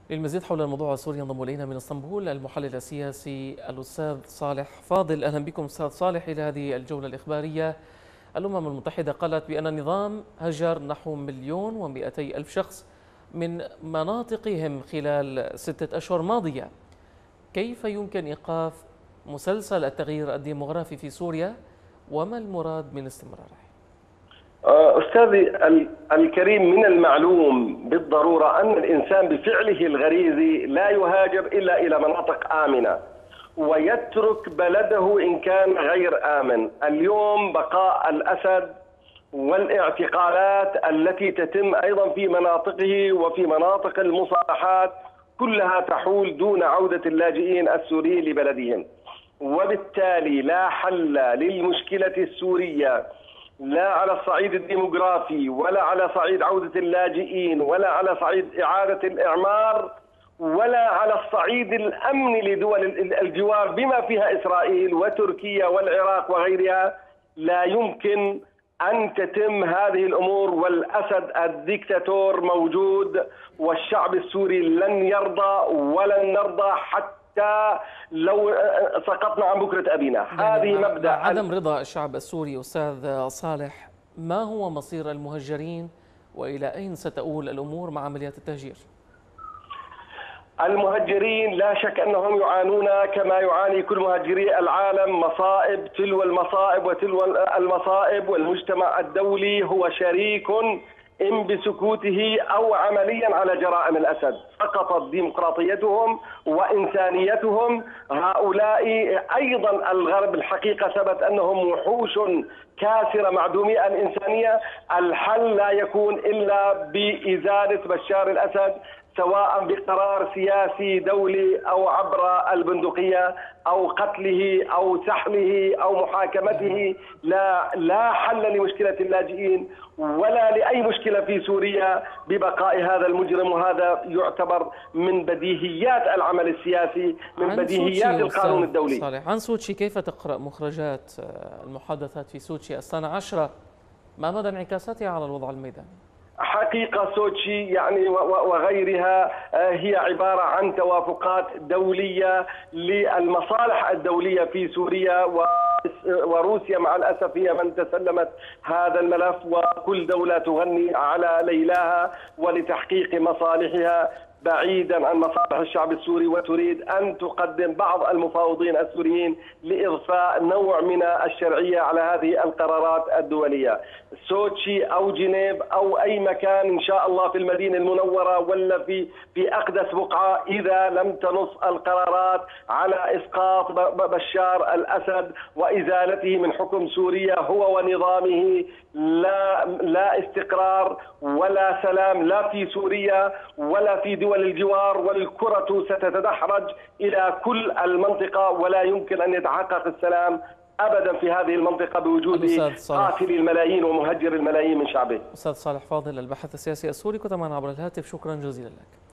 للمزيد حول الموضوع السوري ينضم إلينا من اسطنبول المحلل السياسي الأستاذ صالح فاضل. أهلا بكم أستاذ صالح إلى هذه الجولة الإخبارية. الأمم المتحدة قالت بأن النظام هجر نحو 1,200,000 شخص من مناطقهم خلال 6 أشهر ماضية. كيف يمكن إيقاف مسلسل التغيير الديمغرافي في سوريا وما المراد من استمراره؟ أستاذي الكريم، من المعلوم بالضرورة أن الإنسان بفعله الغريزي لا يهاجر إلا إلى مناطق آمنة ويترك بلده إن كان غير آمن. اليوم بقاء الأسد والاعتقالات التي تتم أيضا في مناطقه وفي مناطق المصالحات كلها تحول دون عودة اللاجئين السوريين لبلدهم، وبالتالي لا حل للمشكلة السورية لا على الصعيد الديموغرافي ولا على صعيد عودة اللاجئين ولا على صعيد إعادة الإعمار ولا على الصعيد الأمني لدول الجوار بما فيها إسرائيل وتركيا والعراق وغيرها. لا يمكن أن تتم هذه الأمور والأسد الديكتاتور موجود، والشعب السوري لن يرضى ولن نرضى حتى لو سقطنا عن بكرة أبينا. هذه مبدأ عدم رضا الشعب السوري. أستاذ صالح، ما هو مصير المهجرين وإلى أين ستؤول الأمور مع عمليات التهجير؟ المهجرين لا شك أنهم يعانون كما يعاني كل مهاجري العالم، مصائب تلو المصائب وتلو المصائب، والمجتمع الدولي هو شريك إن بسكوته أو عمليا على جرائم الأسد. سقطت ديمقراطيتهم وإنسانيتهم. هؤلاء أيضا الغرب الحقيقة ثبت أنهم وحوش كاسرة معدومي الإنسانية. الحل لا يكون إلا بإزالة بشار الأسد، سواء بقرار سياسي دولي أو عبر البندقية أو قتله أو سحله أو محاكمته. لا حل لمشكلة اللاجئين ولا لأي مشكلة في سوريا ببقاء هذا المجرم، وهذا يعتبر من بديهيات العمل السياسي، من بديهيات القانون الدولي. صالح، عن سوتشي كيف تقرأ مخرجات المحادثات في سوتشي السنة 10؟ ما مدى انعكاساتها على الوضع الميداني؟ حقيقة سوتشي يعني وغيرها هي عبارة عن توافقات دولية للمصالح الدولية في سوريا، وروسيا مع الأسف هي من تسلمت هذا الملف، وكل دولة تغني على ليلاها ولتحقيق مصالحها بعيدا عن مصالح الشعب السوري، وتريد أن تقدم بعض المفاوضين السوريين لإضفاء نوع من الشرعية على هذه القرارات الدولية. سوتشي أو جنيف أو أي مكان إن شاء الله في المدينة المنورة ولا في أقدس بقعة، إذا لم تنص القرارات على إسقاط بشار الأسد وإزالته من حكم سوريا هو ونظامه، لا استقرار ولا سلام لا في سوريا ولا في دول الجوار، والكرة ستتدحرج إلى كل المنطقة، ولا يمكن أن يتحقق السلام أبدا في هذه المنطقة بوجود قاتل الملايين ومهجر الملايين من شعبه. أستاذ صالح فاضل، الباحث السياسي السوري، كنت معنا عبر الهاتف. شكرا جزيلا لك.